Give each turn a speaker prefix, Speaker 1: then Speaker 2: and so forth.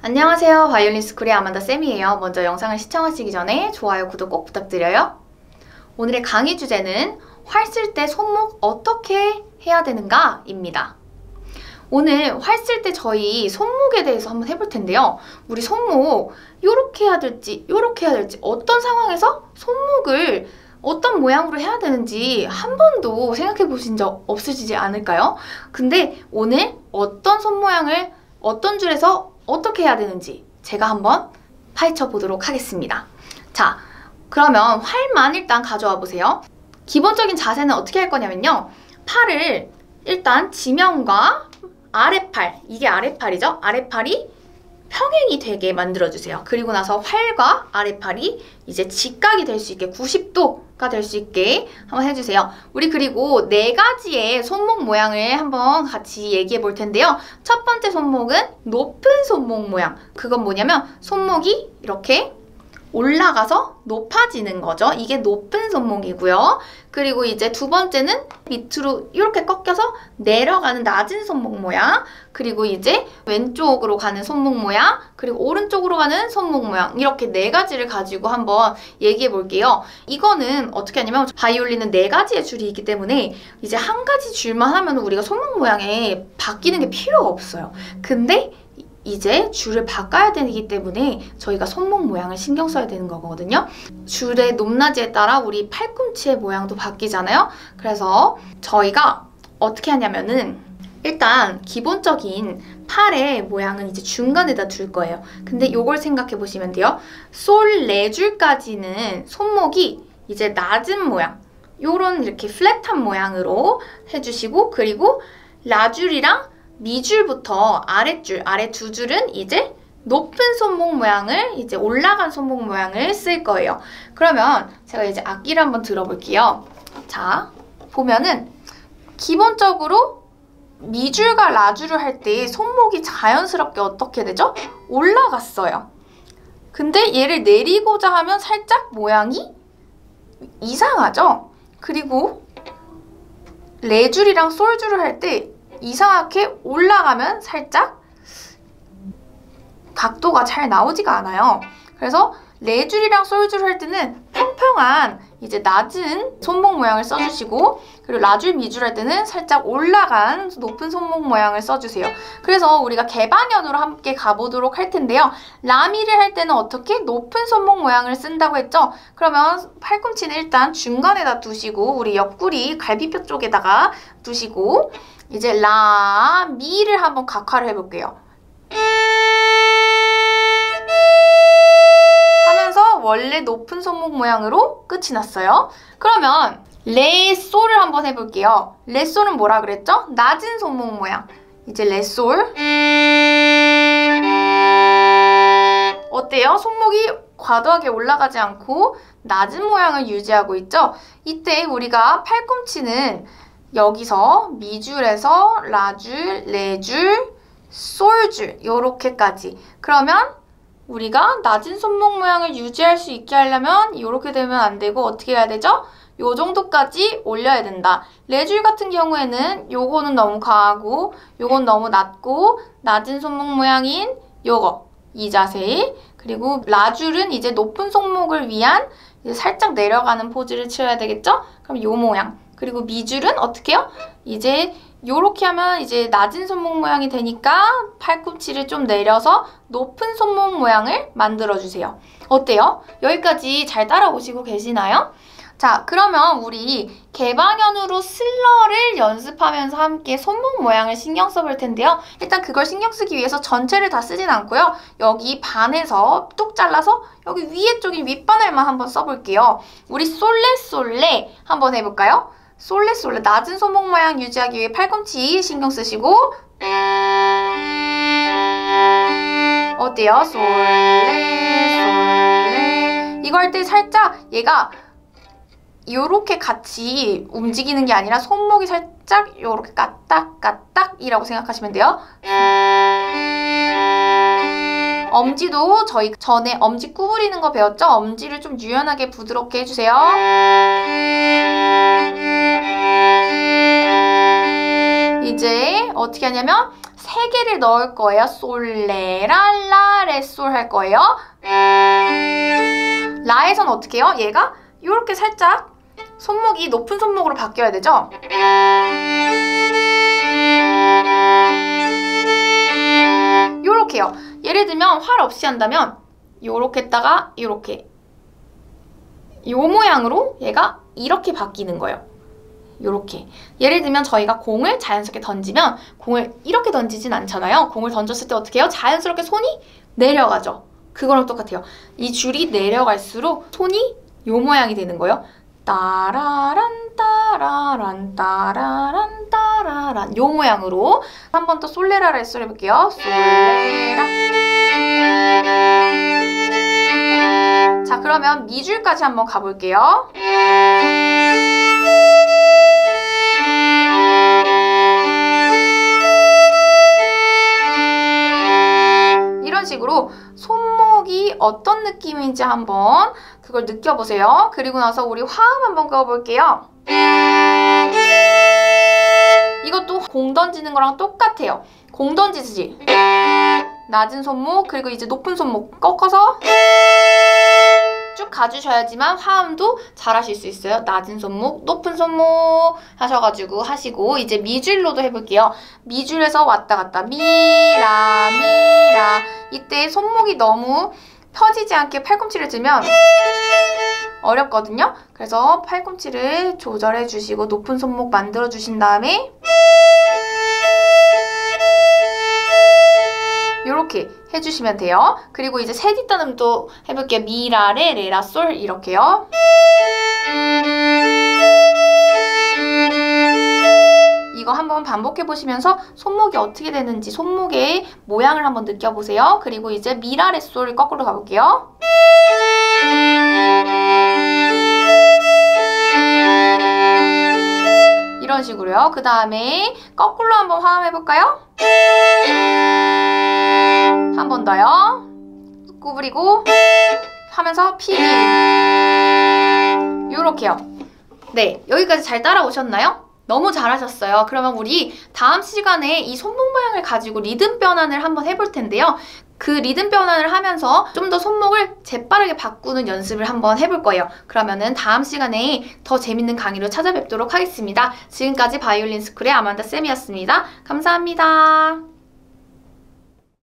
Speaker 1: 안녕하세요. 바이올린 스쿨의 아만다 쌤이에요. 먼저 영상을 시청하시기 전에 좋아요, 구독 꼭 부탁드려요. 오늘의 강의 주제는 활 쓸 때 손목 어떻게 해야 되는가 입니다. 오늘 활 쓸 때 저희 손목에 대해서 한번 해볼 텐데요. 우리 손목 요렇게 해야 될지 요렇게 해야 될지 어떤 상황에서 손목을 어떤 모양으로 해야 되는지 한 번도 생각해 보신 적 없으시지 않을까요? 근데 오늘 어떤 손 모양을 어떤 줄에서 어떻게 해야 되는지 제가 한번 파헤쳐 보도록 하겠습니다. 자, 그러면 활만 일단 가져와 보세요. 기본적인 자세는 어떻게 할 거냐면요. 팔을 일단 지면과 아랫팔, 이게 아랫팔이죠? 아랫팔이 평행이 되게 만들어주세요. 그리고 나서 활과 아랫팔이 이제 직각이 될 수 있게 90도가 될 수 있게 한번 해주세요. 우리 그리고 4가지의 손목 모양을 한번 같이 얘기해 볼 텐데요. 첫 번째 손목은 높은 손목 모양. 그건 뭐냐면 손목이 이렇게 올라가서 높아지는 거죠. 이게 높은 손목이고요. 그리고 이제 두 번째는 밑으로 이렇게 꺾여서 내려가는 낮은 손목 모양. 그리고 이제 왼쪽으로 가는 손목 모양. 그리고 오른쪽으로 가는 손목 모양. 이렇게 4가지를 가지고 한번 얘기해 볼게요. 이거는 어떻게 하냐면 바이올린은 4가지의 줄이 있기 때문에 이제 한 가지 줄만 하면 우리가 손목 모양에 바뀌는 게 필요가 없어요. 근데 이제 줄을 바꿔야 되기 때문에 저희가 손목 모양을 신경 써야 되는 거거든요. 줄의 높낮이에 따라 우리 팔꿈치의 모양도 바뀌잖아요. 그래서 저희가 어떻게 하냐면은 일단 기본적인 팔의 모양은 이제 중간에다 둘 거예요. 근데 요걸 생각해 보시면 돼요. 솔 4줄까지는 손목이 이제 낮은 모양, 요런 이렇게 플랫한 모양으로 해주시고, 그리고 라줄이랑 미줄부터 아랫줄, 아래 2줄은 이제 높은 손목 모양을, 이제 올라간 손목 모양을 쓸 거예요. 그러면 제가 이제 악기를 한번 들어볼게요. 자, 보면은 기본적으로 미줄과 라줄을 할 때 손목이 자연스럽게 어떻게 되죠? 올라갔어요. 근데 얘를 내리고자 하면 살짝 모양이 이상하죠? 그리고 레줄이랑 솔줄을 할 때 이상하게 올라가면 살짝 각도가 잘 나오지가 않아요. 그래서 레줄이랑 솔줄을 할 때는 평평한 이제 낮은 손목 모양을 써주시고, 그리고 라줄, 미줄 할 때는 살짝 올라간 높은 손목 모양을 써주세요. 그래서 우리가 개방현으로 함께 가보도록 할 텐데요. 라미를 할 때는 어떻게? 높은 손목 모양을 쓴다고 했죠? 그러면 팔꿈치는 일단 중간에다 두시고 우리 옆구리 갈비뼈 쪽에다가 두시고 이제 라, 미를 한번 각화를 해볼게요. 하면서 원래 높은 손목 모양으로 끝이 났어요. 그러면 레, 솔을 한번 해볼게요. 레, 솔은 뭐라 그랬죠? 낮은 손목 모양. 이제 레, 솔. 어때요? 손목이 과도하게 올라가지 않고 낮은 모양을 유지하고 있죠? 이때 우리가 팔꿈치는 여기서 미줄에서 라줄, 레줄, 솔줄 요렇게까지. 그러면 우리가 낮은 손목 모양을 유지할 수 있게 하려면 이렇게 되면 안 되고 어떻게 해야 되죠? 요 정도까지 올려야 된다. 레줄 같은 경우에는 요거는 너무 과하고 요건 너무 낮고 낮은 손목 모양인 요거, 이 자세. 그리고 라줄은 이제 높은 손목을 위한 이제 살짝 내려가는 포즈를 취해야 되겠죠? 그럼 요 모양. 그리고 미줄은 어떻게 해요? 이제 요렇게 하면 이제 낮은 손목 모양이 되니까 팔꿈치를 좀 내려서 높은 손목 모양을 만들어주세요. 어때요? 여기까지 잘 따라오시고 계시나요? 자, 그러면 우리 개방현으로 슬러를 연습하면서 함께 손목 모양을 신경 써볼 텐데요. 일단 그걸 신경 쓰기 위해서 전체를 다 쓰진 않고요. 여기 반에서 뚝 잘라서 여기 위에 쪽인 윗바늘만 한번 써볼게요. 우리 솔레 솔레 한번 해볼까요? 솔레 솔레 낮은 손목 모양 유지하기 위해 팔꿈치 신경 쓰시고 어때요? 솔레 솔레 이거 할 때 살짝 얘가 요렇게 같이 움직이는 게 아니라 손목이 살짝 요렇게 까딱까딱이라고 생각하시면 돼요. 엄지도 저희 전에 엄지 구부리는 거 배웠죠? 엄지를 좀 유연하게 부드럽게 해주세요. 이제 어떻게 하냐면 3개를 넣을 거예요. 솔레, 랄라, 레, 솔 할 거예요. 라에선 어떻게 해요? 얘가 이렇게 살짝 손목이 높은 손목으로 바뀌어야 되죠? 요렇게요. 예를 들면 활 없이 한다면 요렇게 했다가 요렇게 요 모양으로 얘가 이렇게 바뀌는 거예요. 요렇게. 예를 들면 저희가 공을 자연스럽게 던지면 공을 이렇게 던지진 않잖아요. 공을 던졌을 때 어떻게 해요? 자연스럽게 손이 내려가죠. 그거랑 똑같아요. 이 줄이 내려갈수록 손이 요 모양이 되는 거예요. 따라란 따라란 따라란 따라란 요 모양으로 한 번 더 솔레라 레솔 해볼게요. 솔레라. 자, 그러면 미줄까지 한번 가볼게요. 이런 식으로 손목이 어떤 느낌인지 한번 그걸 느껴보세요. 그리고 나서 우리 화음 한번 그어볼게요. 이것도 공 던지는 거랑 똑같아요. 공 던지듯이 낮은 손목 그리고 이제 높은 손목 꺾어서 쭉 가주셔야지만 화음도 잘 하실 수 있어요. 낮은 손목, 높은 손목 하셔가지고 하시고 이제 미줄로도 해볼게요. 미줄에서 왔다 갔다 미라 미라 이때 손목이 너무 펴지지 않게 팔꿈치를 들면 어렵거든요. 그래서 팔꿈치를 조절해 주시고 높은 손목 만들어 주신 다음에 이렇게 해주시면 돼요. 그리고 이제 세 뒷단음도 해볼게요. 미라, 레, 레라, 솔 이렇게요. 이거 한번 반복해보시면서 손목이 어떻게 되는지 손목의 모양을 한번 느껴보세요. 그리고 이제 미라, 레, 솔 거꾸로 가볼게요. 이런 식으로요. 그 다음에 거꾸로 한번 화음해볼까요? 한 번 더요. 구부리고 하면서 피기 요렇게요. 네, 여기까지 잘 따라오셨나요? 너무 잘하셨어요. 그러면 우리 다음 시간에 이 손목 모양을 가지고 리듬 변환을 한번 해볼 텐데요. 그 리듬 변환을 하면서 좀 더 손목을 재빠르게 바꾸는 연습을 한번 해볼 거예요. 그러면은 다음 시간에 더 재밌는 강의로 찾아뵙도록 하겠습니다. 지금까지 바이올린 스쿨의 아만다 쌤이었습니다. 감사합니다.